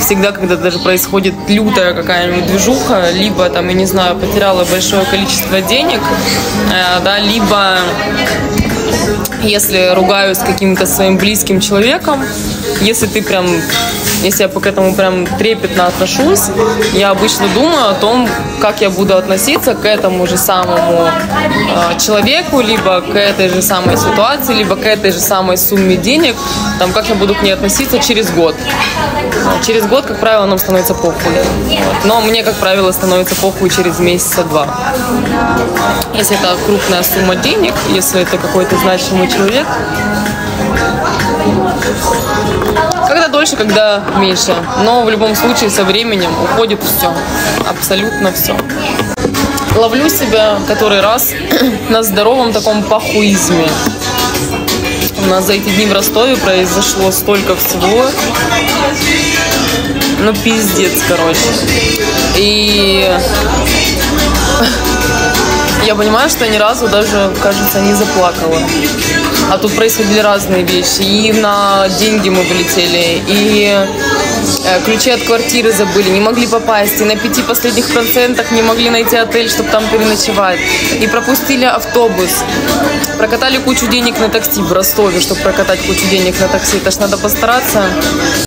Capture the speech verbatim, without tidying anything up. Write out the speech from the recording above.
всегда, когда даже происходит лютая какая-нибудь движуха, либо там, я не знаю, потеряла большое количество денег, э, да, либо если ругаюсь с каким-то своим близким человеком, если ты прям, если я к этому прям трепетно отношусь, я обычно думаю о том, как я буду относиться к этому же самому э, человеку, либо к этой же самой ситуации, либо к этой же самой сумме денег, там, как я буду к ней относиться через год. Через год, как правило, нам становится похуй. Вот. Но мне, как правило, становится похуй через месяца два. Если это крупная сумма денег, если это какой-то значимый человек, когда дольше, когда меньше. Но в любом случае со временем уходит все. Абсолютно все. Ловлю себя который раз на здоровом таком похуизме. У нас за эти дни в Ростове произошло столько всего. Ну, пиздец, короче. И я понимаю, что я ни разу даже, кажется, не заплакала. А тут происходили разные вещи. И на деньги мы вылетели, и ключи от квартиры забыли, не могли попасть. И на пяти последних процентах не могли найти отель, чтобы там переночевать. И пропустили автобус. Прокатали кучу денег на такси в Ростове, чтобы прокатать кучу денег на такси. Это ж надо постараться.